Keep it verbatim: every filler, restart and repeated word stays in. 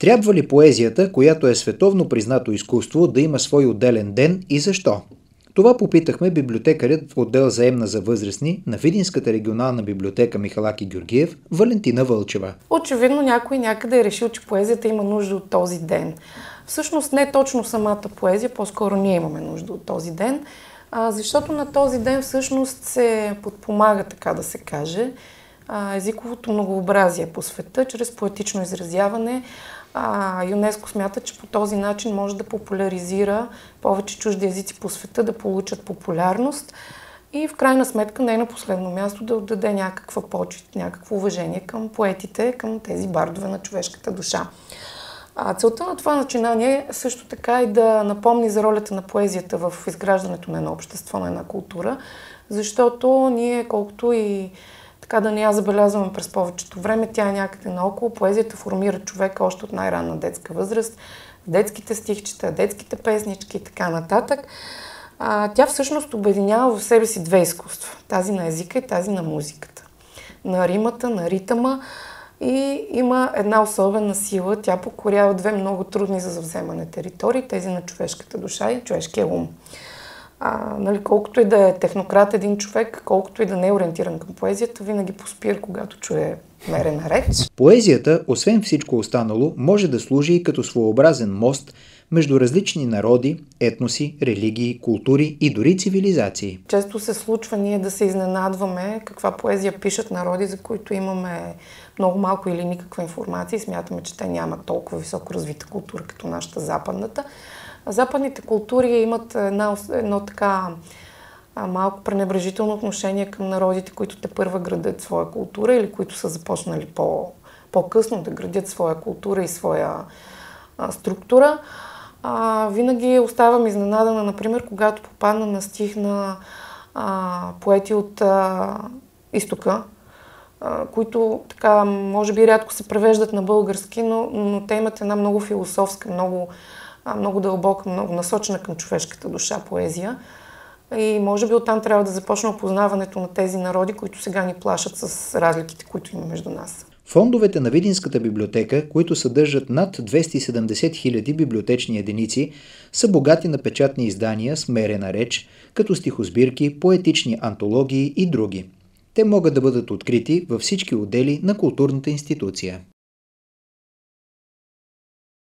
Трябва ли поезията, която е световно признато изкуство, да има свой отделен ден и защо? Това попитахме библиотекарят в отдел заемна за възрастни на Видинската регионална библиотека Михалаки Георгиев Валентина Вълчева. Очевидно някой някъде е решил, че поезията има нужда от този ден. Всъщност не точно самата поезия, по-скоро ние имаме нужда от този ден, защото на този ден всъщност се подпомага, така да се каже, езиковото многообразие по света, чрез поетично изразяване. А, ЮНЕСКО смята, че по този начин може да популяризира повече чужди езици по света, да получат популярност и в крайна сметка не на последно място да отдаде някаква почит, някакво уважение към поетите, към тези бардове на човешката душа. А, целта на това начинание е също така и да напомни за ролята на поезията в изграждането на едно общество, на една култура, защото ние колкото и така да не я забелязваме през повечето време, тя е някъде наоколо. Поезията формира човека още от най-ранна детска възраст, детските стихчета, детските песнички и така нататък. А, тя всъщност обединява в себе си две изкуства. Тази на езика и тази на музиката. На римата, на ритъма и има една особена сила. Тя покорява две много трудни за завземане територии, тези на човешката душа и човешкия ум. А, нали, колкото и да е технократ един човек, колкото и да не е ориентиран към поезията, винаги поспира, когато чуе мерена реч. Поезията, освен всичко останало, може да служи и като своеобразен мост между различни народи, етноси, религии, култури и дори цивилизации. Често се случва ние да се изненадваме каква поезия пишат народи, за които имаме много малко или никаква информация и смятаме, че те нямат толкова високо развита култура като нашата западната. Западните култури имат едно, едно така малко пренебрежително отношение към народите, които те първа градят своя култура или които са започнали по, по-късно да градят своя култура и своя а, структура. А, винаги оставам изненадана, например, когато попадна на стих на а, поети от а, изтока, а, които така, може би рядко се превеждат на български, но, но те имат една много философска, много много дълбока, много насочена към човешката душа поезия. И може би оттам трябва да започне опознаването на тези народи, които сега ни плашат с разликите, които има между нас. Фондовете на Видинската библиотека, които съдържат над двеста и седемдесет хиляди библиотечни единици, са богати на печатни издания с мерена реч, като стихосбирки, поетични антологии и други. Те могат да бъдат открити във всички отдели на културната институция.